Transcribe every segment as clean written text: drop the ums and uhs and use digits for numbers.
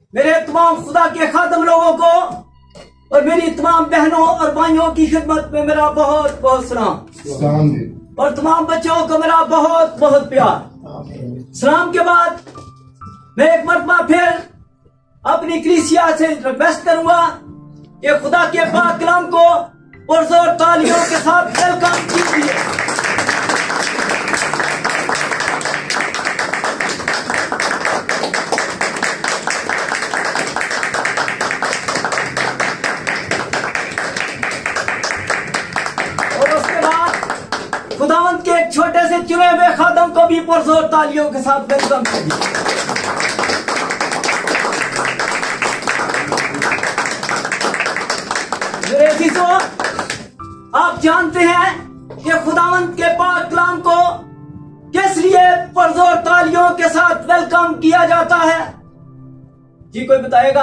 मेरे तमाम खुदा के खादम लोगों को और मेरी तमाम बहनों और भाइयों की खिदमत में मेरा बहुत बहुत सलाम और तमाम बच्चों को मेरा बहुत बहुत प्यार। सलाम के बाद मैं एक मरतबा फिर अपनी कलीसिया से रिक्वेस्ट करूंगा कि खुदा के पाक कलाम को पुरजोर तालियों के साथ वेलकम कीजिए। खुदावंत के एक छोटे से चुने हुए खादम को भी पुरजोर तालियों के साथ वेलकम कीजिए। मेरे अजीजों, आप जानते हैं कि खुदावंत के पाक कलाम को किस लिए पुरजोर तालियों के साथ वेलकम किया जाता है? जी कोई बताएगा?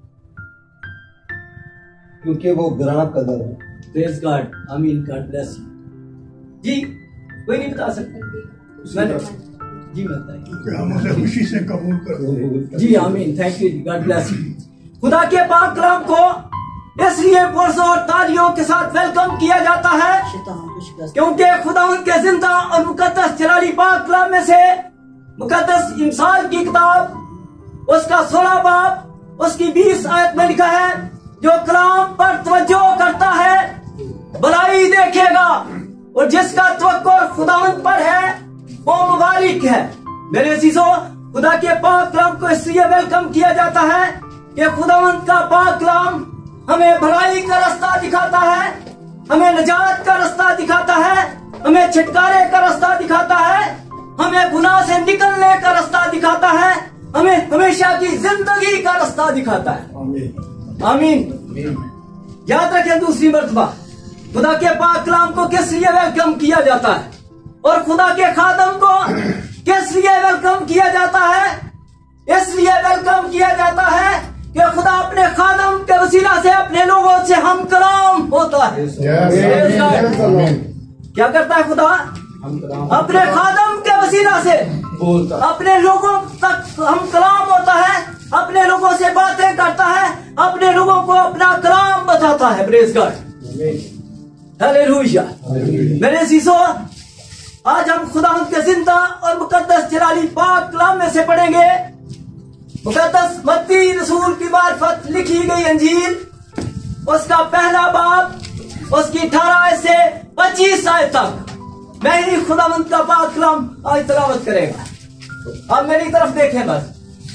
क्योंकि वो ग्रां कदर है। प्रेज गॉड, आमीन, गॉड ब्लेस यू। जी कोई नहीं बता सकता? जी बताइए। हम उसे खुशी से कबूल कर। जी आमीन, thank you, God bless you. खुदा के पाक कलाम को इसलिए पुरजोर तालियों के साथ वेलकम किया जाता है क्योंकि खुदावंत के जिंदा और मुकद्दस जलाली पाक कलाम में से मुकद्दस इमसाल की किताब उसका 16 बाब उसकी 20 आयत में लिखा है, जो कलाम पर तवज्जो करता है भलाई देखेगा और जिसका तवक्कुल खुदावंत पर है वो मुबारक है। मेरे अजीजों, खुदा के पाक कलाम को इसलिए वेलकम किया जाता है कि खुदावंत का पाक कलाम हमें भलाई का रास्ता दिखाता है, हमें निजात का रास्ता दिखाता है, हमें छुटकारे का रास्ता दिखाता है, हमें गुनाह से निकलने का रास्ता दिखाता है, हमें हमेशा की जिंदगी का रास्ता दिखाता है। आमीन। याद रखें, दूसरी मर्तबा खुदा के पाक कलाम को किस लिए वेलकम किया जाता है और खुदा के खादम को किस लिए वेलकम किया जाता है? इसलिए वेलकम किया जाता है कि खुदा अपने खादम के वसीला से अपने लोगों से हम कलाम होता है। क्या करता है खुदा? अपने खादम के वसीला से अपने लोगों तक हम कलाम होता है, अपने लोगों से बातें करता है, अपने लोगों को अपना कलाम बताता है। Praise God, hallelujah. मेरे अजीजों, आज हम खुदावंत के जिंदा और मुकद्दस जलाली पाक कलाम में से पढ़ेंगे मुकद्दस मत्ती रसूल की मार्फत लिखी गई अंजील, उसका पहला बाब उसकी 18 से 25 आयत तक। मैं ही खुदावंत का पाक कलाम आज तिलावत करेगा। अब मेरी तरफ देखें बस।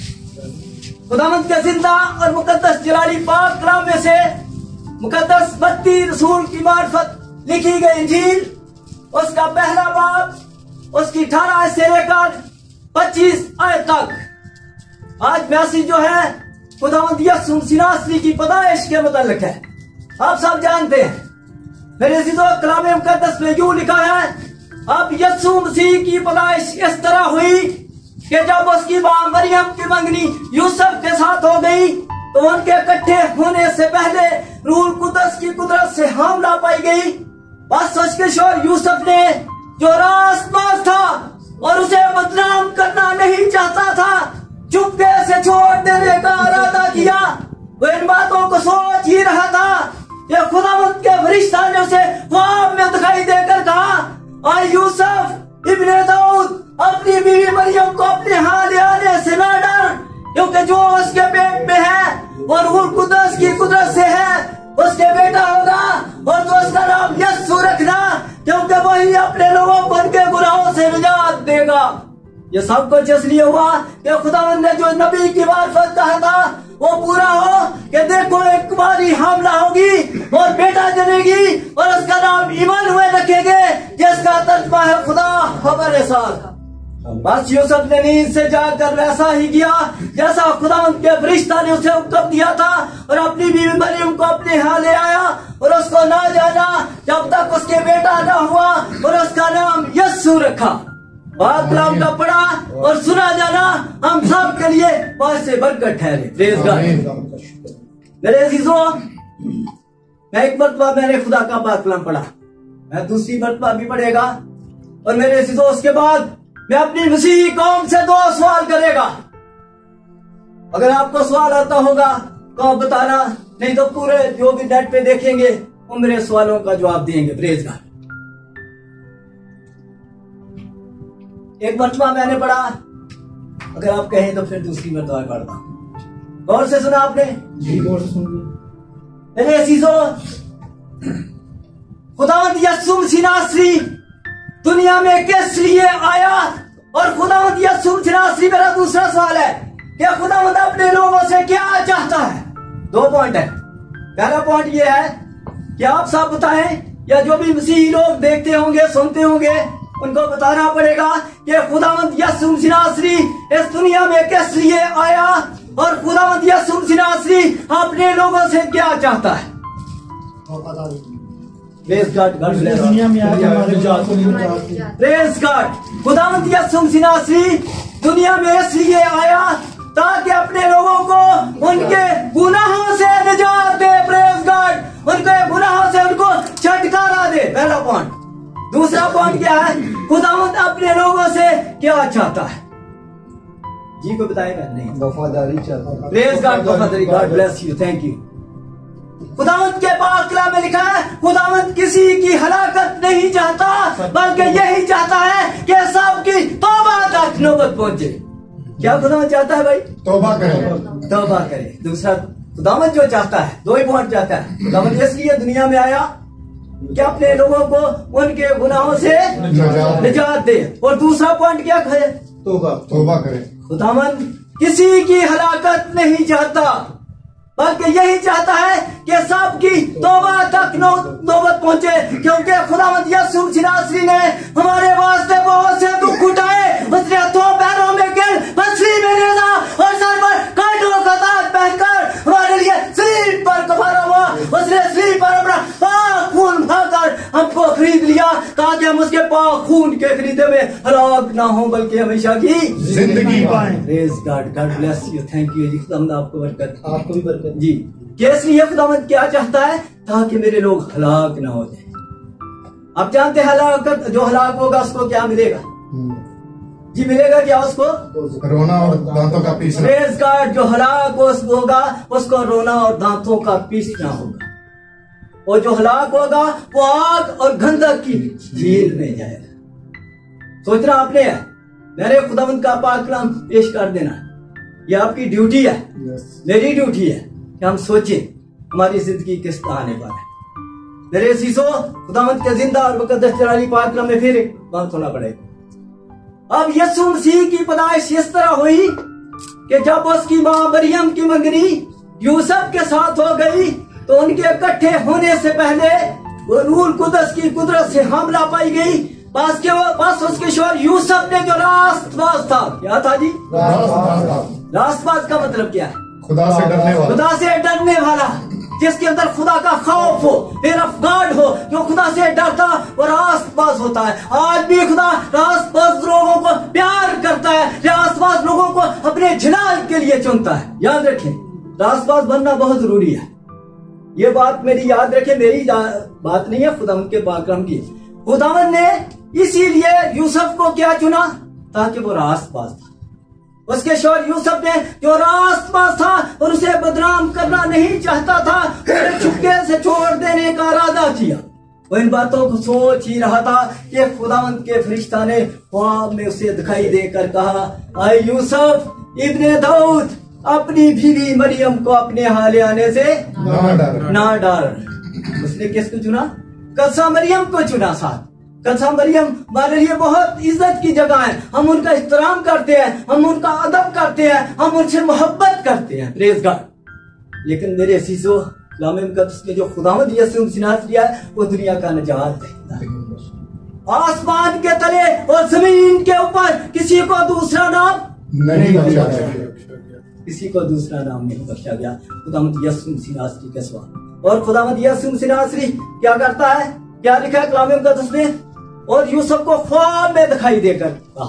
खुदावंत के जिंदा और मुकद्दस जलाली पाक कलाम में से मुकद्दस मत्ती रसूल की मार्फत लिखी गई इंजील, उसका पहला बाब उसकी 18 से लेकर 25 आयत तक। आज मैसेज जो है खुदावंद यीशु मसीह की पैदाइश के मुताल्लिक है। आप सब जानते हैं मेरे अजीजों, कलाम मुकद्दस में यूं लिखा है, अब यीशु मसीह की पैदाइश इस तरह हुई कि जब उसकी मां मरियम की मंगनी यूसुफ के साथ हो गई तो उनके इकट्ठे होने से पहले रूह कुदस की कुदरत से हामला पाई गई। बस उसके शोर यूसुफ ने जो रासबाज था और उसे बदनाम करना नहीं चाहता था, चुपके से छोड़ देने का इरादा किया। वो इन बातों को सोच ही रहा था कि खुदावंत के फरिश्ता ने उसे ख्वाब में दिखाई देकर कहा, और यूसुफ इब्ने दाऊद अपनी बीवी मरियम को अपने हाथ ले आने से न डर, क्योंकि जो उसके पेट में है वो रूह कुदस की कुदरत से है, उसके बेटा होगा और तो उसका नाम यीशु रखना, क्योंकि वही अपने लोगों को उनके गुनाहों से निजात देगा। ये सब कुछ इसलिए हुआ कि खुदावंद ने जो नबी की मार्फत कहा था वो पूरा हो कि देखो एक कुमारी हामला होगी और बेटा जनेगी और उसका नाम इमानुएल रखेंगे, जिसका तर्जुमा है खुदा हमारे साथ। बस यूसुफ ने नींद से जाकर वैसा ही किया जैसा खुदावंद के फरिश्ता ने उसे हुक्म दिया था, और अपनी बीवी मरियम को अपने यहाँ ले आया और उसको ना जाना जब तक उसके बेटा न हुआ, और उसका नाम यीशु रखा। बात कलाम का पढ़ा और सुना जाना हम सब के लिए बहुत से बरकत ठहरे। Praise God. मेरे अजीजों, मैं एक मरतबा मैंने खुदा का बात कलाम पढ़ा, मैं दूसरी मरतबा भी पढ़ेगा, और मेरे अजीजों उसके बाद मैं अपनी मसीही कौम से 2 सवाल करेगा। अगर आपको सवाल आता होगा तो आप बताना, नहीं तो पूरे जो भी नेट पे देखेंगे वो मेरे सवालों का जवाब देंगे। Praise God. एक मरतबा मैंने पढ़ा, अगर आप कहें तो फिर दूसरी मरतबा पढ़ता हूं। गौर से सुना आपने? जी गौर से सुन। मेरे अजीजों, खुदावंद यीशु मसीह नासरी दुनिया में किस लिए आया? और खुदावंद यीशु मसीह नासरी, मेरा दूसरा सवाल है कि खुदावंद अपने लोगों से क्या चाहता है? 2 पॉइंट है। पहला पॉइंट ये है कि आप सब बताएं, या जो भी मसीही लोग देखते होंगे सुनते होंगे उनको बताना पड़ेगा कि खुदावंद यीशु मसीह नासरी इस दुनिया में किस लिए आया और खुदावंद यीशु मसीह नासरी अपने लोगों से क्या चाहता है। Praise God. God bless. दुनिया में आके हमारे जात को निजात। Praise God. खुदावंद यीशु मसीह नासरी दुनिया में इसलिए आया ताकि अपने लोगों को उनके गुनाहों से निजात दे। Praise God. उनके गुनाहों से उनको छुटकारा दे। पहला पॉइंट। दूसरा पॉइंट क्या है? खुदावंद अपने लोगों से क्या चाहता है? जी को बताएगा? नहीं, वफादारी चाहता है। Praise God. वफादारी। God bless you. Thank you. खुदावंद के पाक कलाम में लिखा है, खुदावंद किसी की हलाकत नहीं चाहता बल्कि यही चाहता है कि सबकी तौबा तक नौबत पहुंचे। क्या खुदावंद चाहता है भाई? तौबा करें। तौबा करे। दूसरा, खुदावंद जो चाहता है, 2 ही पॉइंट चाहता है। खुदावंद इसलिए दुनिया में आया कि अपने लोगों को उनके गुनाहों से निजात दे। और दूसरा पॉइंट क्या है? तौबा करें। खुदावंद किसी की हलाकत नहीं चाहता बल्कि यही चाहता है कि सबकी तौबा तक नौबत पहुंचे, क्योंकि खुदावंद यीशु मसीह नासरी ने हमारे वास्ते बहुत से दुख उठाए। उसने हाथों पैरों में गिर, पसली में गिरा और सर पर कांटों का ताज पहनकर हमारे लिए सलीब पर कफारा हुआ। उसने सलीब पर अपना पाक खून बहाकर हमको खरीद लिया ताकि हम उसके पाक खून के खरीदे में हलाक ना हो बल्कि हमेशा की जिंदगी पाएं। Praise God. God bless you. Thank you जी। खुदावंद आपको बरकत। आपको भी बरकत जी। कैसे ये खुदावंद क्या चाहता है? ताकि मेरे लोग हलाक ना हो जाए। आप जानते हैं हलाकत, जो हलाक होगा उसको क्या मिलेगा? जी मिलेगा क्या उसको? रोना और दांतों का पीसना। Praise God. जो हलाक होगा उसको रोना और दांतों का पीसना होगा। और जो हलाक होगा वो आग और गंधक की झील में जाएगा। सोचना आपने है, मेरे खुदावंद का पाक कलाम पेश कर देना। ये आपकी ड्यूटी है, मेरी ड्यूटी है कि हम सोचें हमारी जिंदगी किस तरह आने वाला है। मेरे सीसो, खुदावंद के जिंदा और मुकद्दस जलाली पाक कलाम में फिर एक बात सुनना पड़ेगा। अब यीशु मसीह की पैदाइश इस तरह हुई कि जब उसकी मां मरियम की मंगनी यूसुफ के साथ हो गई तो उनके इकट्ठे होने से पहले वो रूह कुदस की कुदरत से हमला पाई गई। पास उसके शोर यूसुफ ने जो रास्तबाज था, क्या था जी? रास्तबाज का मतलब क्या है? खुदा से डरने वाला। खुदा से डरने वाला, जिसके अंदर खुदा का खौफ हो, फिर अफगार्ड हो, जो खुदा से डरता और रास्तबाज होता है। आज भी खुदा रास्तबाज लोगों को प्यार करता है, रास्तबाज लोगों को अपने जलाल के लिए चुनता है। याद रखें, रास्तबाज बनना बहुत जरूरी है। ये बात मेरी याद रखें, मेरी बात नहीं है, खुदावंद के पाक कलाम की। खुदावंद ने इसीलिए यूसुफ को क्या चुना? ताकि वो रास्तबाज था। उसके शौहर यूसुफ ने जो रास्तबाज था और उसे बदनाम करना नहीं चाहता था, उसे चुपके से छोड़ देने का इरादा किया। वो इन बातों को सोच ही रहा था कि खुदावंद के फरिश्ता ने ख्वाब में उसे दिखाई देकर कहा, आए यूसुफ इब्ने दाऊद, अपनी बीवी मरियम को अपने हाले आने से ना डर। उसने किसको चुना? कदसा मरियम को चुना। साथ कदसा मरियम हमारे लिए बहुत इज्जत की जगह है। हम उनका एहतराम करते हैं, हम उनका अदब करते हैं, हम उनसे मोहब्बत करते हैं। Praise God. लेकिन मेरे अजीजों, कलाम मुकद्दस में जो खुदावंद यीशु मसीह ने दिया है वो दुनिया का निजात देता है। आसमान के तले और जमीन के ऊपर किसी को दूसरा नाम नहीं बख्शा गया। किसी को दूसरा नाम नहीं बख्शा गया खुदावंद यीशु मसीह नासरी के सिवा। और खुदावंद यीशु मसीह नासरी क्या करता है? क्या लिखा है कलाम मुकद्दस में? और यूसुफ को ख्वाब में दिखाई देकर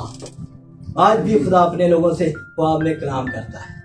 कहा। आज भी खुदा अपने लोगों से ख्वाब में कलाम करता है।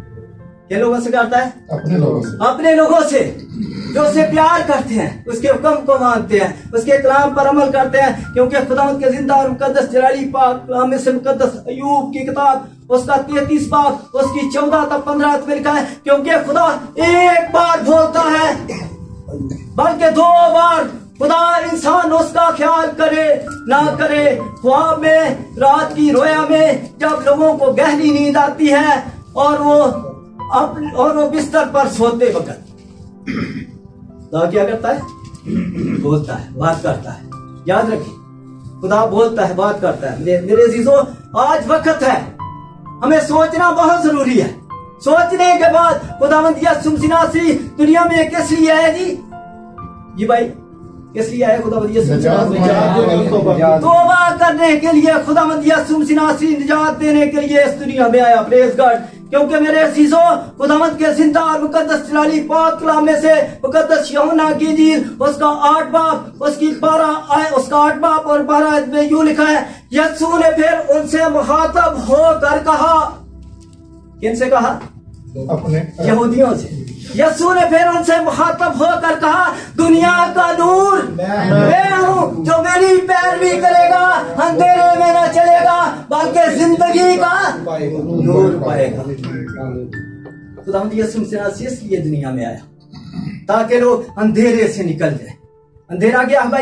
किन लोगों से करता है? अपने लोगों से। अपने लोगों से जो उसे प्यार करते हैं, उसके हुक्म को मानते हैं, उसके कलाम पर अमल करते हैं। क्योंकि खुदावंद के जिंदा और मुकद्दस जलाली पाक कलाम में से मुकद्दस अय्यूब की किताब उसका 33 बाब उसकी 14 तक 15 में लिखा है, क्योंकि खुदा एक बार बोलता है बल्कि 2 बार खुदा इंसान उसका ख्याल करे ना करे। ख्वाब में, रात की रोया में जब लोगों को गहरी नींद आती है और वो बिस्तर पर सोते वक्त खुदा क्या करता है? बोलता है, बात करता है। याद रखिए, खुदा बोलता है, बात करता है। मेरे अजीजों, आज वक्त है, हमें सोचना बहुत जरूरी है। सोचने के बाद खुदावंद यीशु मसीह दुनिया में किस लिए आया जी भाई? किस लिए आया खुदावंद यीशु मसीह? तौबा करने के लिए खुदावंद यीशु मसीह निजात देने के लिए इस दुनिया में आया। Praise God. क्योंकि मेरे अजीजों, खुदावंद के जिंदा और मुकद्दस जलाली पाक कलाम में से मुकद्दस यूहन्ना की इंजील उसका 8 बाब उसकी 8 बाब और 12 आयत में यूं लिखा है, यीशु ने फिर उनसे मुखातब होकर कहा। किनसे कहा? अपने यहूदियों से। यीशु ने फिर उनसे मुखातब होकर कहा, दुनिया का नूर मैं हूँ, जो मेरी पैरवी करेगा अंधेरे में न चलेगा बल्कि जिंदगी का नूर पाएगा। खुदावंद यीशु मसीह इसलिए दुनिया में आया ताकि लोग अंधेरे से निकल जाए। अंधेरा क्या है भाई?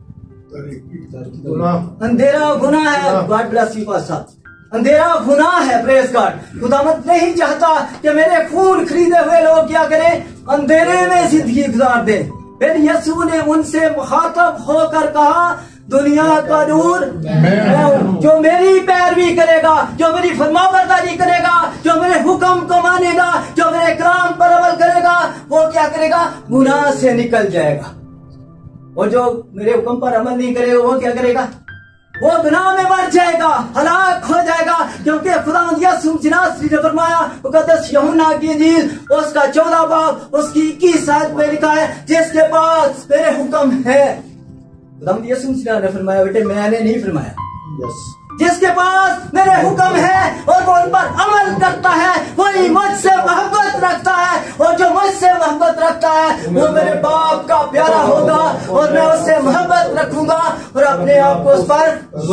अंधेरा गुनाह है। God bless you pastor. अंधेरा गुनाह है। Praise God. खुदावंद नहीं चाहता कि मेरे खून खरीदे हुए लोग क्या करें? अंधेरे में जिंदगी गुजार दें। फिर यीशु ने उनसे मुखातब होकर कहा, दुनिया का नूर मैं हूं, जो मेरी पैरवी करेगा, जो मेरी फरमाबरदारी करेगा, जो मेरे हुक्म को मानेगा, जो मेरे कलाम पर अमल करेगा, वो क्या करेगा? गुनाह से निकल जाएगा। और जो मेरे हुक्म पर अमल नहीं करेगा वो क्या करेगा? वो गुनाह में मर जाएगा, हलाक हो जाएगा। क्योंकि खुदावंद यीशु मसीह ने फरमाया, मुकद्दस यूहन्ना की इंजील उसका 14 बाब उसकी 21 आयत में लिखा है, जिसके पास मेरे हुक्म है। खुदावंद यीशु मसीह ने फरमाया, बेटे मैंने नहीं फरमाया, जिसके पास मेरे हुक्म है और वो उन पर अमल करता है वही मुझसे मोहब्बत रखता है, और जो मुझसे मोहब्बत रखता है वो मेरे बाप का प्यारा होगा और मैं उससे मोहब्बत रखूंगा और अपने आप को उस पर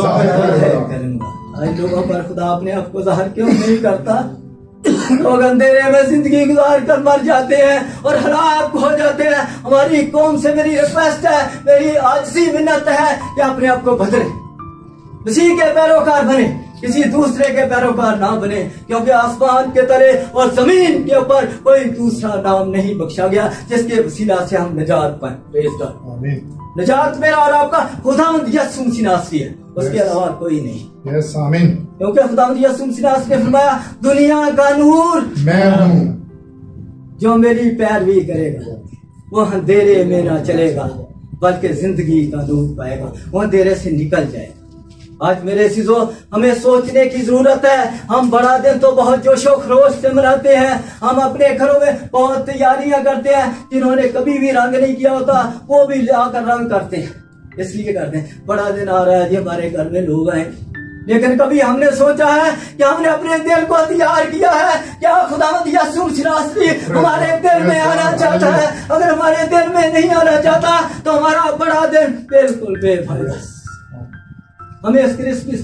करूंगा। आज लोगों पर खुदा अपने आप को जाहिर क्यों नहीं करता? लोग अंधेरे में जिंदगी गुजार कर मर जाते हैं और हलाक हो जाते हैं। हमारी कौम से मेरी रिक्वेस्ट है, मेरी आजिज़ी मिन्नत है कि अपने आप को बदले, किसी के पैरोकार बने, किसी दूसरे के पैरोकार ना बने। क्योंकि आसमान के तले और जमीन के ऊपर कोई दूसरा नाम नहीं बख्शा गया जिसके वसीला से हम निजात पाए। Praise God. निजात मेरा और आपका खुदावंद यीशु मसीह है, उसके अलावा कोई नहीं। यस आमीन। क्योंकि खुदावंद यीशु मसीह ने फरमाया, दुनिया का नूर मैं हूँ, जो मेरी पैरवी करेगा वो अंधेरे में ना चलेगा बल्कि जिंदगी का नूर पाएगा, वो अंधेरे से निकल जाएगा। आज मेरे अज़ीज़ों, हमें सोचने की जरूरत है। हम बड़ा दिन तो बहुत जोशो खरोश से मनाते हैं, हम अपने घरों में बहुत तैयारियां करते हैं। जिन्होंने कभी भी रंग नहीं किया होता वो भी लाकर रंग करते हैं, इसलिए करते हैं बड़ा दिन आ रहा है जी हमारे घर में लोग आए। लेकिन कभी हमने सोचा है कि हमने अपने दिल को तैयार किया है? क्या खुदावंद यीशु मसीह हमारे दिल में आना चाहता है? अगर हमारे दिल में नहीं आना चाहता तो हमारा बड़ा दिन बिल्कुल बेफायदा। हमें इस क्रिसमस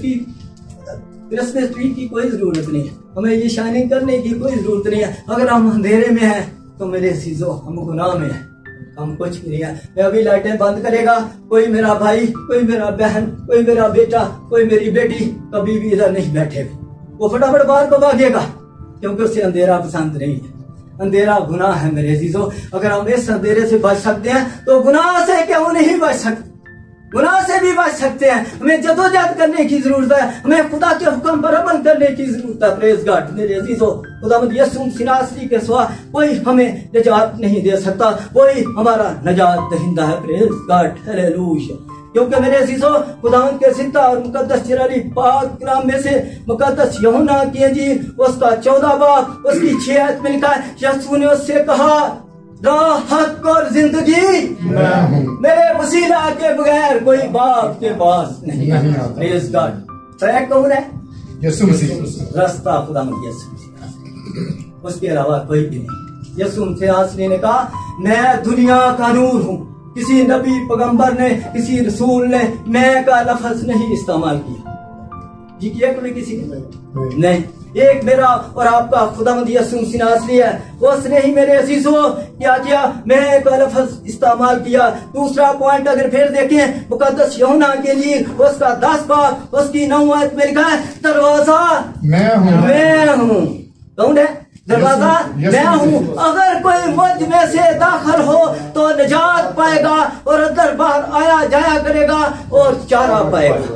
ट्री की कोई जरूरत नहीं है, हमें ये शाइनिंग करने की कोई जरूरत नहीं है। अगर हम अंधेरे में हैं तो मेरे अज़ीज़ों हम गुनाह में हैं, हम कुछ भी नहीं है। मैं अभी लाइटें बंद करेगा, कोई मेरा भाई, कोई मेरा बहन, कोई मेरा बेटा, कोई मेरी बेटी कभी भी इधर नहीं बैठेगा, वो फटाफट बाहर को भागेगा, क्योंकि उसे अंधेरा पसंद नहीं है। अंधेरा गुनाह है मेरे अज़ीज़ों। अगर हम इस अंधेरे से बच सकते हैं तो गुनाह से क्यों नहीं बच सकते? गुनाह से भी बच सकते हैं। हमें जदोजहद करने की जरूरत है, हमें खुदा के हुक्म पर अमल करने की जरूरत है। Praise God. मेरे अजीजों, खुदावंद यीशु मसीह के सिवा कोई हमें निजात नहीं दे सकता, वही हमारा निजात दहिंदा है। Praise God, hallelujah. क्योंकि मेरे अजीजों, खुदावंद के जिंदा और मुकद्दस जलाली पाक कलाम में से मुकद्दस यूहन्ना की इंजील उसका 14 बाब उसकी 6 आयत में लिखा है, यीशु ने उससे कहा, राह, हक और जिंदगी मेरे वसीला के बगैर कोई बाप के पास नहीं आता। Praise God. ट्रैक कौन है? यीशु मसीह। रास्ता खुदावंद यीशु मसीह, उसके अलावा कोई भी नहीं। यीशु मसीह ने कहा, मैं दुनिया का नूर हूँ। किसी नबी पैगंबर ने, किसी रसूल ने मैं का लफ्ज नहीं इस्तेमाल किया जी, किया कभी किसी ने नहीं। एक मेरा और आपका खुदावंद यीशु मसीह नासरी है। उसने ही मेरे अजीजों क्या किया, मैं एक लफ्ज़ इस्तेमाल किया। दूसरा पॉइंट अगर फिर देखें मुकद्दस यूहन्ना के लिए उसका 10 बाब उसकी 9 आयत में लिखा है, दरवाजा मैं हूँ। कौन है दरवाजा? मैं हूँ। अगर कोई मुझ में से दाखिल हो तो निजात पाएगा और अंदर बाहर आया जाया करेगा और चारा पाएगा।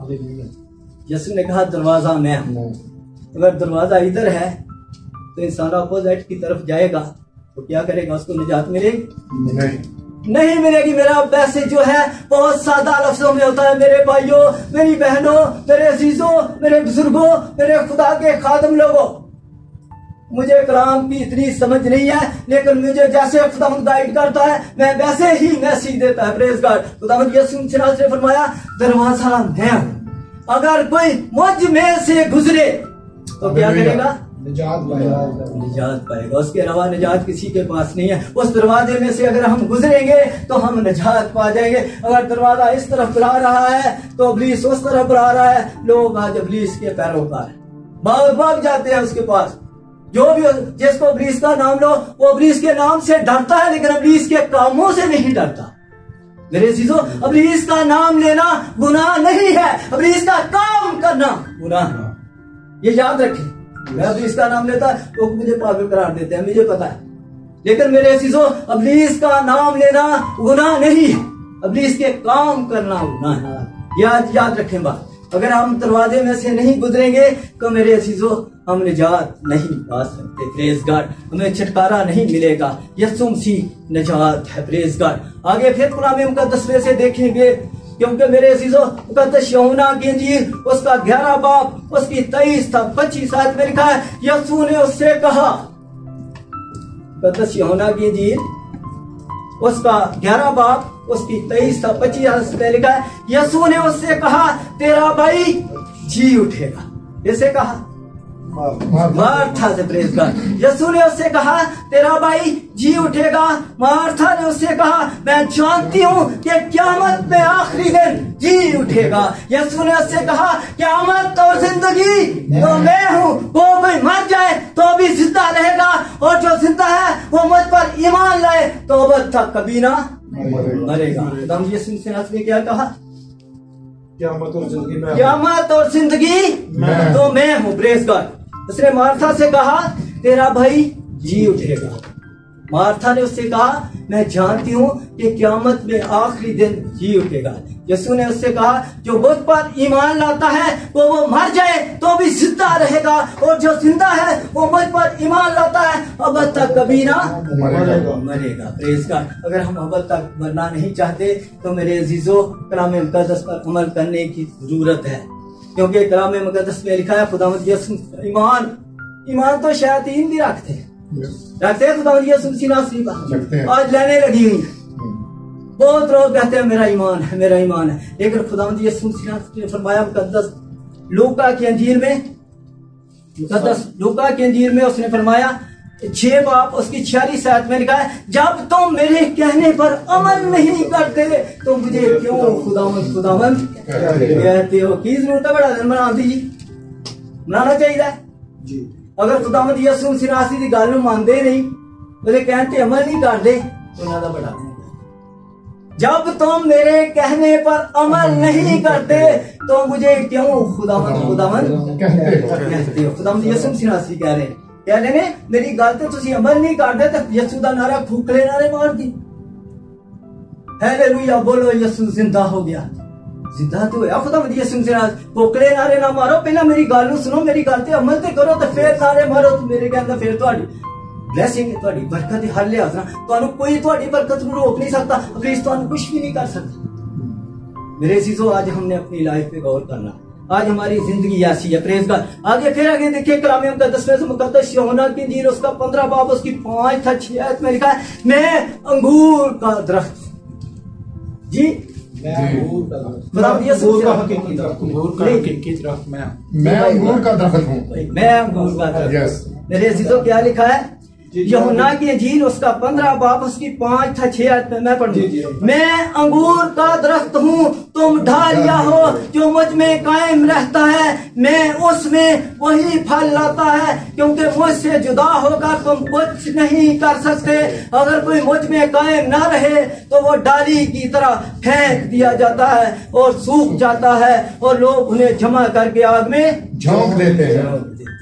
यीशु ने कहा दरवाजा मैं हूँ। अगर दरवाजा इधर है तो इंसान अपोजिट की तरफ जाएगा तो क्या करेगा, उसको निजात मिलेगी? नहीं मिलेगी। मेरा मैसेज जो है बहुत सादा लफ्जों में होता है। मेरे भाइयों, मेरी बहनों, मेरे अजीजों, मेरे बुजुर्गों, मेरे खुदा के खादम लोगों, मुझे कलाम की इतनी समझ नहीं है, लेकिन मुझे जैसे खुदावंद गाइड करता है मैं वैसे ही मैसेज देता है। Praise God. खुदावंद यीशु मसीह ने फरमाया दरवाजा मैं हूँ। अगर कोई मुझ में से गुजरे तो क्या करेगा? निजात पाएगा। निजात पाएगा। उसके अलावा निजात किसी के पास नहीं है। उस दरवाजे में से अगर हम गुजरेंगे तो हम निजात पा जाएंगे। अगर दरवाजा इस तरफ बुला रहा है तो इब्लीस उस तरफ बुला रहा है। लोग आज इब्लीस के पैरोकार भाग जाते हैं उसके पास। जो भी जिसको इब्लीस का नाम लो वो इब्लीस के नाम से डरता है, लेकिन इब्लीस के कामों से नहीं डरता। मेरे चीजों, इब्लीस का नाम लेना गुनाह नहीं है, इब्लीस का काम करना गुनाह है। ये याद रखें। मैं इब्लीस का नाम लेता तो मुझे पागल करार देते हैं, मुझे पता है, लेकिन मेरे चीजों इब्लीस का नाम लेना गुनाह नहीं है, इब्लीस के काम करना गुनाह है। याद रखें बात। अगर हम दरवाजे में से नहीं गुजरेंगे तो मेरे अजीजों हम निजात नहीं पा सकते। Praise God. हमें छुटकारा नहीं मिलेगा। यीशु मसीह निजात है। Praise God. आगे फिर कुरान मुकद्दस में से देखेंगे, क्योंकि मेरे अजीजों मुकद्दस यूहन्ना की इंजील उसका 11 बाब उसकी 23-25 आयत में लिखा है, यीशु ने उससे कहा, मुकद्दस यूहन्ना की इंजील उसका 11 बाब उसकी 23-25 में लिखा है, यीशु ने उससे कहा तेरा भाई जी उठेगा। इसे कहा मार्था से। Praise God. यीशु ने उससे कहा तेरा भाई जी उठेगा। मार्था ने उससे कहा मैं जानती हूँ कि क़यामत में आखिरी दिन जी उठेगा। यीशु ने उससे कहा क़यामत और जिंदगी तो मैं हूँ, वो कोई मर जाए तो भी जिंदा रहेगा, और जो जिंदा है वो मुझ पर ईमान लाए तो अब तक कभी ना मरेगा। तो यीशु ने क्या कहा? क़यामत और जिंदगी में, क़यामत और जिंदगी तो मैं हूँ। Praise God. उसने मार्था से कहा तेरा भाई जी उठेगा। मार्था ने उससे कहा मैं जानती हूँ कि क़यामत में आखिरी दिन जी उठेगा। यीशु ने उससे कहा जो मुझ पर ईमान लाता है वो मर जाए तो भी जिंदा रहेगा, और जो जिंदा है वो मुझ पर ईमान लाता है अब तक कभी ना मरेगा। Praise God. अगर हम अब तक मरना नहीं चाहते तो मेरे अजीजों कलाम मुकद्दस पर अमल करने की जरूरत है, क्योंकि कलाम मुकद्दस में लिखा है खुदावंद यीशु ईमान तो शैतान भी रखते हैं खुदावंद यीशु मसीह नासरी आज लेने लगी हुई है। बहुत लोग कहते हैं मेरा ईमान है, मेरा ईमान है, लेकिन खुदावंद यीशु मसीह ने फरमाया मुकद्दस लूका की अंजीर में उसने फरमाया 6 बाब उसकी 46 आयत में लिखा है, जब तुम मेरे कहने पर अमल नहीं करते तो मुझे क्यों खुदावंद कहते हो। की जरूरत है बड़ा दिन मनाती जी, मनाना चाहिए जी। अगर खुदावंद यीशु मसीह नासरी की गल मानते नहीं, मेरे कहने अमल नहीं करते तो ना बड़ा दिन। जब तुम मेरे कहने पर अमल नहीं करते तो मुझे क्यों खुदावंद कहते हो। खुदावंद यीशु मसीह नासरी कह रहे हैं, कह रहे ने मेरी गल ते तुसी अमल नहीं करते तो यीशु दा नारा फूकले नारे मार दी। हालेलुया बोलो, यीशु जिंदा हो गया। जिंदा तो होया खुदावंद यीशु मसीह। फूकले नारे ना मारो, पहला मेरी गल नु सुनो, मेरी गल ते अमल ते करो, तो फिर नारे मारो। तो मेरे कहंदा फिर तुहाडी ब्लेसिंग तुहाडी बरकत हर लिया तुहानू कोई तुहाडी बरकत नू रोक नहीं सकता, प्लीज तुहानू कुछ भी नहीं कर सकता। मेरे अजीजों आज हमने अपनी लाइफ पे गौर करना, आज हमारी जिंदगी ऐसी है। Praise God. आगे देखिए कलाम मुकद्दस में मुकद्दस यूहन्ना की इंजील उसका 15 बाब उसकी 5-6 आयत में लिखा है, मैं अंगूर का दरख्त जी, मैं अंगूर का दरख्त, मैं अंगूर का हकीकी दरख्त, मैं अंगूर का दरख्त हूँ। मैं अंगूर का दरख्त। मेरे अजीजों क्या लिखा है? यूहन्ना की इंजील उसका 15 बाब उसकी 5 था 6 आयत में मैं पढ़ूं। मैं अंगूर का दरख्त हूँ, तुम डालियां हो। जो मुझ में कायम रहता है मैं उसमें, वही फल लाता है, क्योंकि मुझसे जुदा होकर तुम कुछ नहीं कर सकते। अगर कोई मुझ में कायम ना रहे तो वो डाली की तरह फेंक दिया जाता है और सूख जाता है और लोग उन्हें जमा करके आग में झोंक देते हैं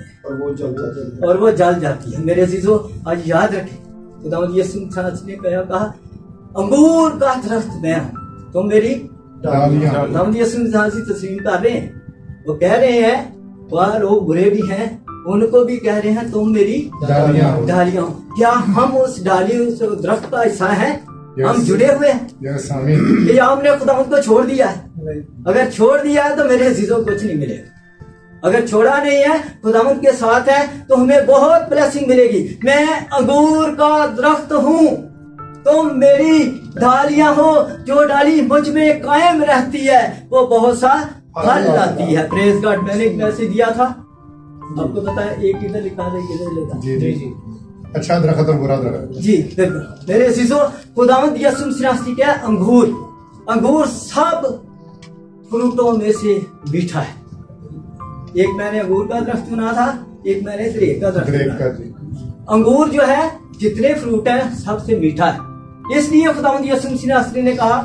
और वो जल जाती है। मेरे अजीजों, आज याद रखें, खुदावंद यीशु मसीह ने कहा अंगूर का दरख्त मैं हूं, तुम मेरी डालियां। खुदावंद यीशु मसीह तस्लीम कर रहे हैं। वो कह रहे हैं वह लोग बुरे भी हैं, उनको भी कह रहे हैं तुम मेरी डालियां। क्या हम उस डाली उस दरख्त का हिस्सा है? हम जुड़े हुए हैं या हमने खुदावंद को छोड़ दिया है? अगर छोड़ दिया है तो मेरे अजीजों कुछ नहीं मिलेगा। अगर छोड़ा नहीं है, खुदावंद के साथ है, तो हमें बहुत ब्लेसिंग मिलेगी। मैं अंगूर का दरख्त हूँ, तुम मेरी डालियां हो। जो डाली मुझ में कायम रहती है वो बहुत सा फल लाती है। Praise God. मैंने एक मैसेज दिया था, आपको पता है, एक इधर लिखा था, इधर लिखा। जी। अच्छा दरख्त और बुरा दरख्त। जी बिल्कुल। मेरे अजीजों, खुदावंद यीशु मसीह क्या है? अंगूर सब फ्रूटों में से मीठा है। एक मैंने अंगूर का दरख्त चुना था, एक मैंने ग्रेप का दरख्त चुना। अंगूर जो है जितने फ्रूट है सबसे मीठा है। इसलिए खुदावंद यीशु मसीह ने कहा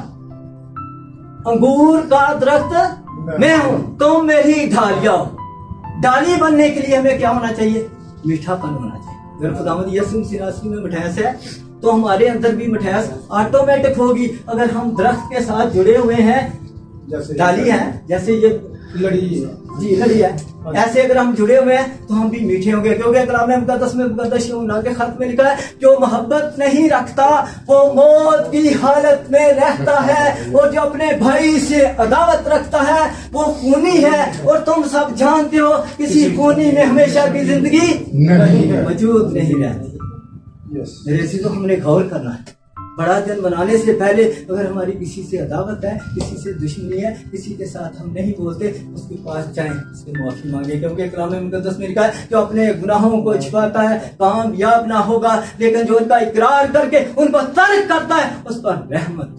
अंगूर का दरख्त मैं हूं, तुम मेरी डालियां हो। डाली बनने के लिए हमें क्या होना चाहिए? मीठापन होना चाहिए। अगर खुदावंद यीशु मसीह में मिठास है तो हमारे अंदर भी मिठास ऑटोमेटिक होगी। अगर हम दरख्त के साथ जुड़े हुए हैं, डाली है, जैसे ये लड़ी है, ऐसे अगर हम जुड़े हुए हैं तो हम भी मीठे होंगे। क्योंकि कलाम मुकद्दस में मुकद्दस यूहन्ना के खत में लिखा है जो मोहब्बत नहीं रखता वो मौत की हालत में रहता है, और जो अपने भाई से अदावत रखता है वो खूनी है। और तुम सब जानते हो किसी खूनी में हमेशा की जिंदगी मौजूद नहीं रहती। मेरे से तो हमने गौर करना है। बड़ा दिन बनाने से पहले अगर हमारी किसी से अदावत है, किसी से दुश्मनी है, किसी के साथ हम नहीं बोलते, उसके पास जाएं, उससे माफी मांगे। क्योंकि कलाम मुकद्दस में लिखा है जो अपने गुनाहों को छिपाता है कामयाब ना होगा, लेकिन जो उनका इकरार करके उनको तर्क करता है उस पर रहमत।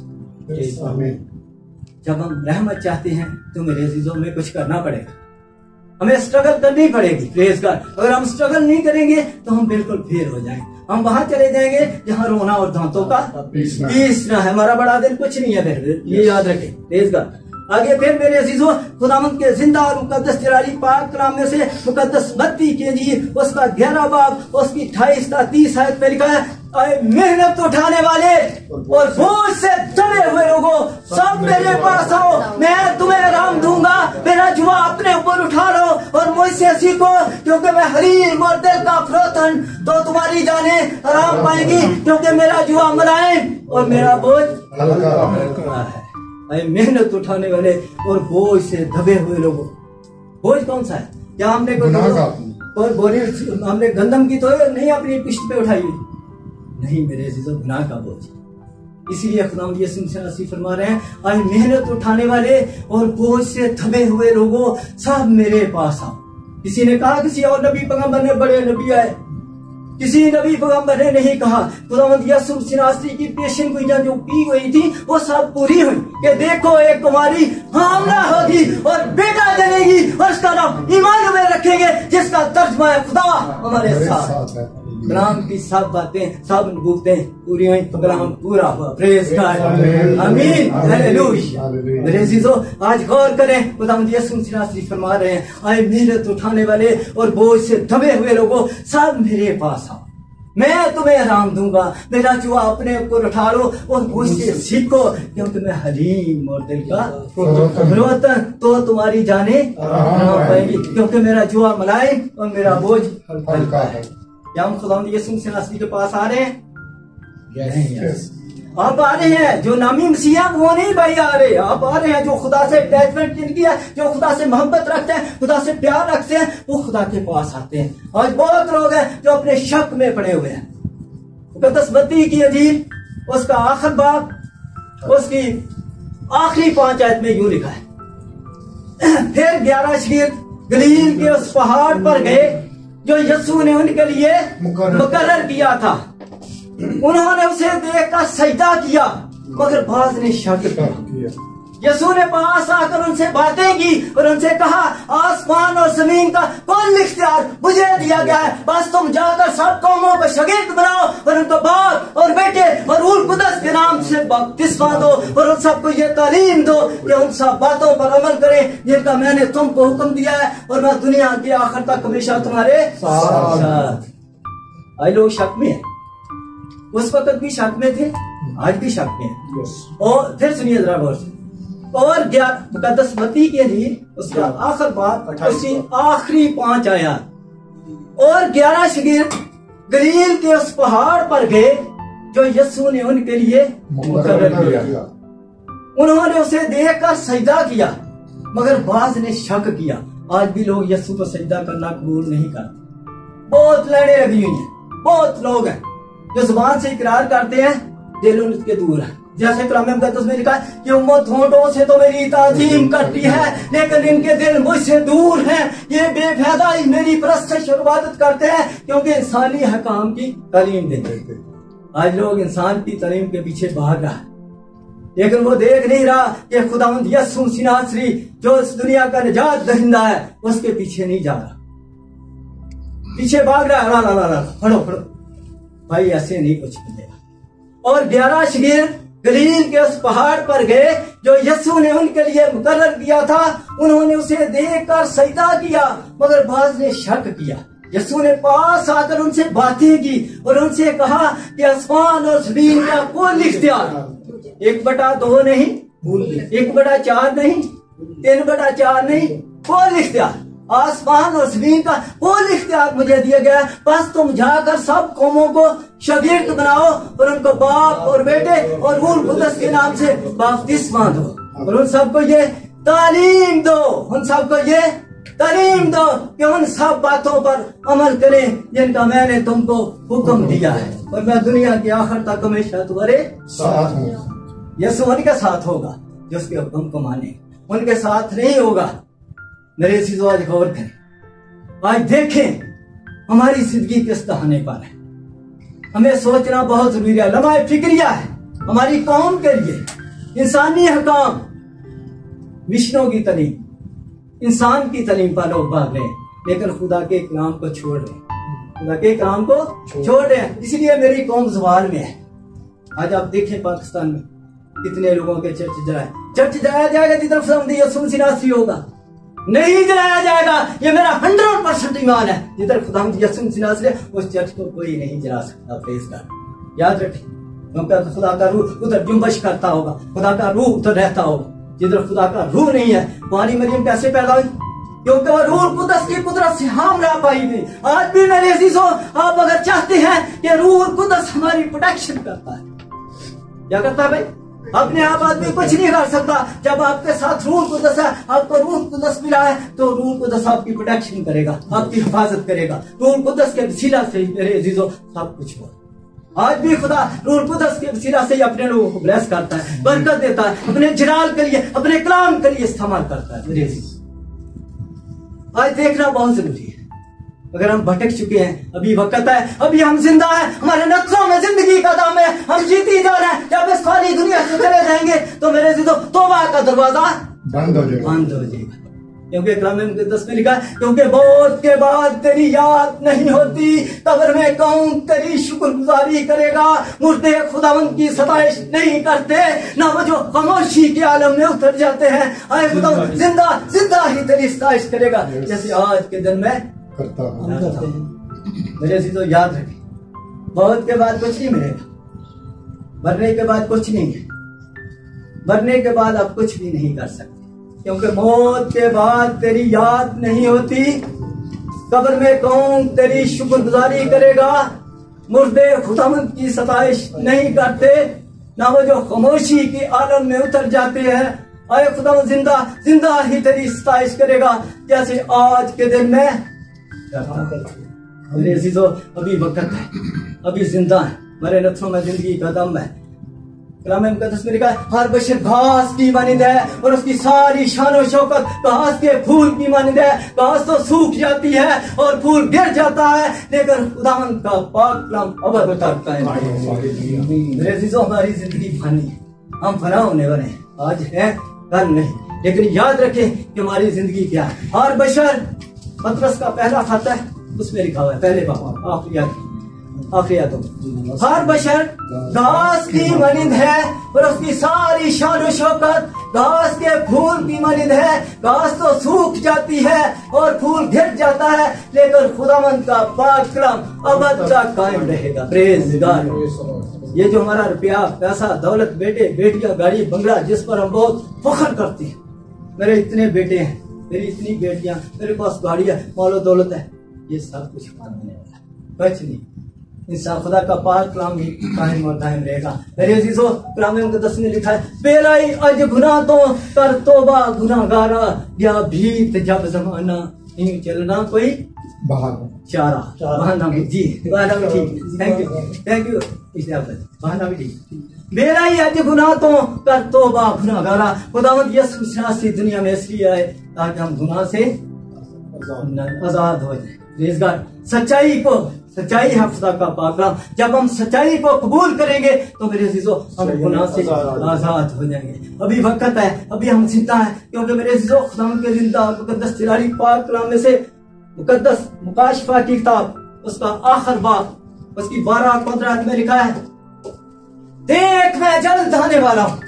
जब हम रहमत चाहते हैं तो मेरे अजीजों में कुछ करना पड़ेगा, हमें स्ट्रगल करनी पड़ेगी। Praise God. अगर हम स्ट्रगल नहीं करेंगे तो हम बिल्कुल फेल हो जाएंगे। हम वहां चले जाएंगे जहां रोना और दांतों का पीसना है। हमारा बड़ा दिन कुछ नहीं है, फिर ये याद रखें। Praise God. आगे फिर मेरे अजीजों, खुदावंद के जिंदा और मुकद्दस जलाली पाक कलाम में से मुकद्दस बत्ती के जी उसका 11 बाब उसकी 28-30 आयत में लिखा है मेहनत उठाने वाले और बोझ से दबे हुए लोगों सब मेरे पास आओ, मैं तुम्हें आराम दूंगा। मेरा जुआ अपने ऊपर उठा लो और मुझसे सीखो, क्योंकि मैं हरीम और दिल का फरोतन, तो तुम्हारी जाने आराम पाएंगी। क्योंकि मेरा जुआ मुलायम और मेरा बोझ हल्का है। मेहनत उठाने वाले और बोझ से दबे हुए लोगों। बोझ कौन सा है? क्या हमने हमने गंदम की तो नहीं अपनी पिष्ट पे उठाई हुई? नहीं मेरे अजीजों, गुनाह का बोझ। इसीलिए खुदावंद यीशु मसीह फरमा रहे हैं आए मेहनत उठाने वाले और बोझ से दबे हुए लोगों सब मेरे पास आओ। किसी ने कहा किसी और नबी पैगंबर ने, बड़े नबी आए, किसी नबी पैगंबर ने नहीं कहा। खुदावंद यीशु मसीह की पेशन गोइयां जो की गई थी वो सब पूरी हुई कि देखो एक कुमारी हामला होगी और बेटा जनेगी और उसका नाम इमानुएल रखेंगे, जिसका तर्जुमा है खुदा हमारे साथ। कलाम की सब बातें सब नबूवतें पूरी हुई, कलाम पूरा हुआ। प्रेज गॉड, आमीन, हालेलुया। मेरे अजीजों, आज गौर करें, खुदावंद यीशु मसीह फरमा रहे हैं आए मेहनत उठाने वाले और बोझ से दबे हुए लोगों सब मेरे पास आओ, मैं तुम्हें आराम दूंगा। मेरा जुआ अपने ऊपर उठा लो और मुझसे सीखो, क्योंकि मैं हलीम और दिल का फरोतन, तो तुम्हारी जाने आराम पाएगी। क्योंकि मेरा जुआ मुलायम और मेरा बोझ हल्का है। क्या हम खुदावंद यीशु मसीह के पास आ रहे हैं? आप आ रहे हैं। जो नामी मसीहा वो नहीं भाई आ रहे, आप आ रहे हैं। जो खुदा से अटैचमेंट जिनकी है, जो खुदा से मोहब्बत रखते हैं, खुदा से प्यार रखते हैं, वो खुदा के पास आते हैं। आज बहुत लोग हैं जो अपने शक में पड़े हुए हैं। मुकद्दस बत्ती की इंजील उसका आखिर बाब उसकी आखिरी 5 आयत में यूं लिखा है फिर 11 शागिर्द गलील के उस पहाड़ पर गए जो यीशु ने उनके लिए मुकर्रर किया था। उन्होंने उसे देखकर सजदा किया, मगर बाज ने शक किया। यीशु ने पास आकर उनसे बातें की और उनसे कहा, आसमान और जमीन का कुल इख्तियार मुझे दिया गया है, बस तुम जाकर सब कौमों को शागिर्द बनाओ और उनको बाप और बेटे और रूह कुदस के नाम से बपतिस्मा दो और उन सबको ये तालीम दो कि उन सब बातों पर अमल करें जिनका मैंने तुमको हुक्म दिया है, और मैं दुनिया के आखिर तक हमेशा तुम्हारे साथ। आज लोग शक में है, उस वक्त भी शक में थे, आज भी शक में है। और फिर सुनिए जरा गौर से, और 11 मत्ती के लिए उसका आखिर बात, उसकी आखिरी 5 आयत। और 11 शागिर्द गलील के उस पहाड़ पर गए जो यीशु ने उनके लिए मुकर्रर किया। उन्होंने उसे देखकर सजदा किया, मगर बाज ने शक किया। आज भी लोग यीशु को सजदा करना कबूल नहीं करते। बहुत लड़े लगी हुई हैं, बहुत लोग हैं जो जुबान से इकरार करते हैं, दिल उनके दूर है। जैसे कलाम मुकद्दस में लिखा है कि उम्मत होंठों से तो मेरी ताजीम करती है, लेकिन इनके दिल मुझसे दूर हैं। ये बेफायदा ही मेरी परस्तिश और इबादत करते हैं, क्योंकि इंसानी हकाम की तालीम देते हैं। आज लोग इंसान की तालीम के पीछे भाग रहा है, लेकिन वो देख नहीं रहा कि खुदावंद यीशु मसीह नासरी जो इस दुनिया का निजात दहिंदा है, उसके पीछे नहीं जा रहा, पीछे भाग रहा है। ला ला ला ला फड़ो फड़ो भाई, ऐसे नहीं कुछ मिलेगा। और 11 शागिर्द गलील के उस पहाड़ पर गए जो यीशु ने उनके लिए मुकर्रर किया था। उन्होंने उसे देखकर सजदा किया, मगर बाज ने शक किया। यीशु ने पास आकर उनसे बातें की और उनसे कहा कि आसमान और जमीन का कुल इख्तियार 1/2 नहीं, 1/4 नहीं, 3/4 नहीं, कुल इख्तियार, आसमान और जमीन का कुल इख्तियार मुझे दिया गया। बस तुम जाकर सब कौमों को शागिर्द बनाओ और उनको बाप और बेटे और रूह कुदस के नाम से बपतिस्मा दो और उन सबको ये तालीम दो, उन सबको ये तालीम दो कि उन सब बातों पर अमल करें जिनका मैंने तुमको हुक्म दिया है, और मैं दुनिया के आखिर तक हमेशा तुम्हारे साथ हूँ। यीशु उनके साथ होगा जो उसके हुक्म को माने, उनके साथ नहीं होगा। मेरे चीजों आज गौर करें, आज देखें हमारी जिंदगी किस बहाने पर है। हमें सोचना बहुत जरूरी है, लम्हा फिक्रिया है हमारी कौम के लिए। इंसानी हकाम, मिशनों की तालीम, इंसान की तालीम पर लोग भाग रहे हैं, लेकिन खुदा के कलाम को छोड़ रहे हैं, खुदा के कलाम को छोड़ रहे हैं। इसलिए मेरी कौम सवाल में है। आज आप देखें पाकिस्तान में कितने लोगों के चर्च जलाया जाएगा जिधर खुदावंद यीशु मसीह नासरी होगा, नहीं जलाया जाएगा। ये मेरा 100% ईमान है। जिधर खुदावंद यीशु मसीह नासरी है उस चर्च को कोई नहीं जला सकता। प्रेज़ गॉड, याद रखें, क्योंकि खुदा का रूह उधर जुम्बश करता होगा, खुदा का रूह उधर रहता होगा। जिधर खुदा का रूह नहीं है, वहां मरियम कैसे पैदा हुई? क्योंकि वो रूह कुदस की कुदरत से हमरा पाई गई। आज भी मेरे अजीजों, आप अगर चाहते हैं कि रूह कुदस हमारी प्रोटेक्शन करता है, क्या करता है भाई? अपने आप आदमी कुछ नहीं कर सकता। जब आपके साथ रूह कुदस है, आपको रूह कुदस मिला है, तो रूह कुदस आपकी प्रोटेक्शन करेगा, आपकी हिफाजत करेगा। रूह कुदस के वसीला से मेरे अजीजों सब कुछ हुआ। आज भी खुदा रूह कुदस के वसीला से ही अपने लोगों को ब्लेस करता है, बरकत देता है, अपने जलाल के लिए, अपने कलाम के लिए इस्तेमाल करता है। मेरे अजीज, आज देखना बहुत जरूरी है। अगर हम भटक चुके हैं, अभी वक्त है, अभी हम जिंदा हैं, हमारे नक्शों में जिंदगी का दम है, हम जीती जा रहे हैं। जब इस सारी दुनिया से चले जाएंगे तो मेरे अजीजों तौबा का दरवाजा बंद हो जाएगा। क्योंकि कलाम मुकद्दस में लिखा है, क्योंकि मौत के बाद तेरी याद नहीं होती, कब्र में कौन तेरी शुक्रगुजारी करेगा। मुर्दे खुदावंद की सताइश नहीं करते, ना वो जो खामोशी के आलम में उतर जाते हैं। आए खुदावंद जिंदा जिंदा ही तेरी सताइश करेगा, जैसे आज के दिन में करता हूं। मेरे अजीजों, याद रखें, मौत के बाद कुछ नहीं मिलेगा, मरने के बाद कुछ नहीं है, मरने के बाद आप कुछ भी नहीं कर सकते। क्योंकि मौत के बाद तेरी याद नहीं होती, कब्र में कौन तेरी शुक्रगुजारी करेगा। मुर्दे खुदावंद की सताइश नहीं करते, ना वो जो खामोशी के आलम में उतर जाते हैं। आए खुदावंद जिंदा जिंदा ही तेरी सताइश करेगा, जैसे आज के दिन में मेरे अजीजों, अभी वक्त है, अभी जिंदा है, मेरे नफ्सों में जिंदगी का दम है। कलाम मुकद्दस में लिखा है हर बशर घास की मानिंद है और उसकी सारी शान और शौकत घास के फूल की मानिंद है। घास तो सूख जाती है और फूल गिर जाता है, लेकिन खुदावंद का पाक कलाम अबद तक कायम है। मेरे अजीजों, हमारी जिंदगी फानी है, हम फना होने वाले हैं, आज है कल नहीं, लेकिन याद रखें कि हमारी जिंदगी क्या है। हर बशर पतरस का पहला खाता है, उसमें लिखा हुआ है पहले बाप आखिरी हर बशर घास की मानिंद है और उसकी सारी शान और शौकत घास के फूल की मानिंद है। घास तो सूख जाती है और फूल गिर जाता है, लेकिन खुदावंद का पाक कलाम अबद तक कायम रहेगा। Praise God. ये जो हमारा रुपया पैसा दौलत बेटे बेटियां गाड़ी बंगला जिस पर हम बहुत फख्र करते हैं, मेरे इतने बेटे हैं, मेरी इतनी बेटियां, मेरे पास गाड़ियां, मालो दौलत है, ये सब कुछ मानने वाला कुछ नहीं। इंसान खुदा का पाक कलाम ही कायम और दायम रहेगा। मेरे अजीजों, कलाम मुकद्दस में लिखा है बेलाई अज गुनाह तो कर तोबा गुनाहगारा या भीत जब जमाना यूं चलना कोई चारा बहाना भी जी बहाना भी ठीक। थैंक यू बहाना भी ठीक। बेलाई अज गुनाह तो कर तोबा गुनाहगारा। खुदावंद यीशु मसीह दुनिया में इसलिए आए ताकि हम गुनाह से आजाद हो जाए। Praise God. सच्चाई है खुदा का पाक कलाम। जब हम सच्चाई को कबूल करेंगे तो मेरे अजीजों हम गुनाह से आजाद हो जाएंगे। अभी वक्त है, अभी हम जिंदा है, क्योंकि मेरे अजीजों खुदा के जिंदा मुकद्दस तिलारी पाक कलाम में से मुकद्दस मुकाशफा की किताब उसका आखिर बाब उसकी 12-15 में लिखा है देख मैं जल्द आने वाला हूँ।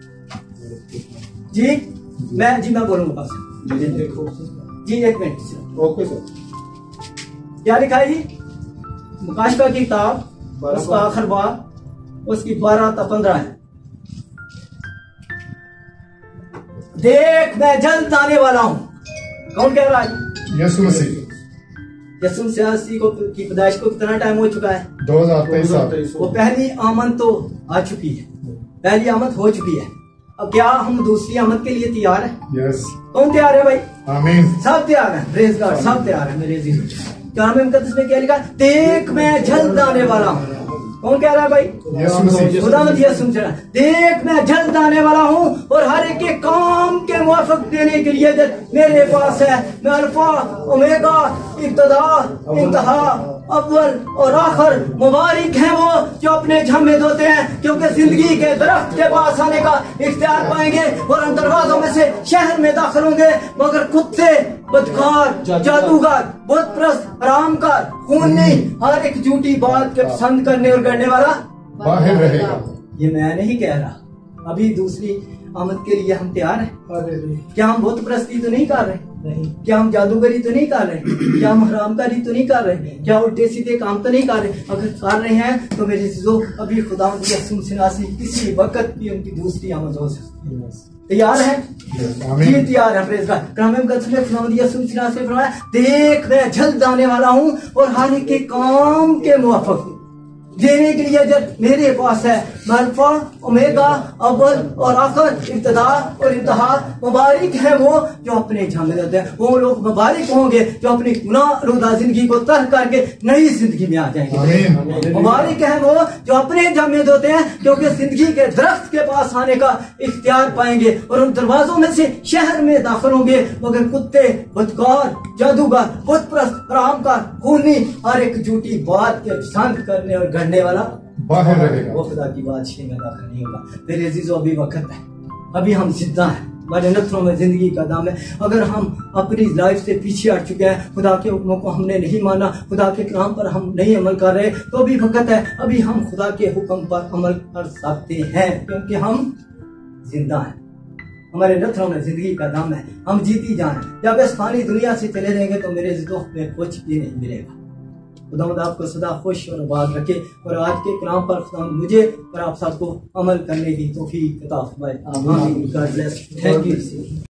मैं बोलूंगा पास जी 1 मिनट। Okay sir. क्या लिखा है जी? मुकाशफा की किताब उसका आखिर बाब उसकी 12-15 है। देख मैं जल्द आने वाला हूं। कौन कह रहा है? यीशु मसीह की पैदाइश को कितना टाइम हो चुका है? 2023। वो पहली आमद तो आ चुकी है, पहली आमद हो चुकी है। अब क्या हम दूसरी आमद के लिए तैयार है? यस। कौन तैयार है भाई? आमीन। सब तैयार है। प्रेज़ गॉड, सब तैयार है मेरे अजीज। कलाम मुकद्दस में क्या लिखा? देख मैं जल्द आने वाला हूँ। कौन कह रहा है भाई? खुदावंद यीशु मसीह। देख मैं जल्द आने वाला हूँ और हर एक के काम के मुआफिक देने के लिए मेरे पास है। मैं अल्फा ओमेगा इब्तिदा इंतहा अव्वल और आखिर। मुबारक हैं वो जो अपने झम्मे धोते हैं, क्योंकि जिंदगी के दरख्त के पास आने का इख्तियार पाएंगे और उन दरवाजों में से शहर में दाखिल होंगे। मगर कुत्ते, बदकार, जादूगर, बुतप्रस्त, हरामकार, खूनी, हर एक झूठी बात के पसंद करने और करने वाला बाहर रहेगा। ये मैं नहीं कह रहा। अभी दूसरी आमद के लिए हम तैयार हैं। क्या हम बुतप्रस्ती तो नहीं कर रहे? नहीं। क्या हम जादूगरी तो नहीं कर रहे? क्या हम हरामकारी तो नहीं कर रहे? क्या उल्टे सीधे काम तो नहीं कर रहे? अगर कर रहे हैं तो मेरे चीजों अभी खुदावंद यीशु मसीह से किसी वक्त भी उनकी दूसरी आमद हो सकती है। तैयार है? जी तैयार है। Praise God. कलाम मुकद्दस में खुदावंद यीशु मसीह से फरमाया देख मैं जल्द आने वाला हूँ और हर एक के काम के मुआफिक देने के लिए जब मेरे पास है। मैं अल्फा ओमेगा अव्वल और आखिर इब्तिदा और इंतहा। मुबारक है वो जो अपने झम्मे देते हैं। वो लोग मुबारक होंगे जो अपनी गुनाहरुदा जिंदगी को तर्क करके नई जिंदगी में आ जाएंगे। मुबारक है वो जो अपने झम्मे धोते हैं, क्योंकि जिंदगी के दरख्त के पास आने का इख्तियार पाएंगे और उन दरवाजों में से शहर में दाखिल होंगे। मगर कुत्ते, बदकार, जादूगर, बुतप्रस्त, हरामकार, खूनी, हर एक झूठी बात के पसंद करने और गढ़ने वाला बाहर रहेगा। वो खुदा की बादशाही में दाखिल नहीं होगा। मेरे अजीजों, अभी वक्त है, अभी हम जिंदा हैं, हमारे नथनों में जिंदगी का दाम है। अगर हम अपनी लाइफ से पीछे हट चुके हैं, खुदा के हुक्मों को हमने नहीं माना, खुदा के कलाम पर हम नहीं अमल कर रहे, तो अभी वक्त है, अभी हम खुदा के हुक्म पर अमल कर सकते हैं, क्योंकि हम जिंदा हैं। हमारे नथनों में जिंदगी का दाम है, हम जीती जान है। जब इस फानी दुनिया से चले जाएंगे तो मेरे अजीजों में कुछ भी नहीं मिलेगा। खुदावंद आपको सदा खुश और आबाद रखे और आज के कलाम पर खुदावंद मुझे और आप सबको अमल करने की तौफीक अता फरमाए। आमीन। God bless. Thank you.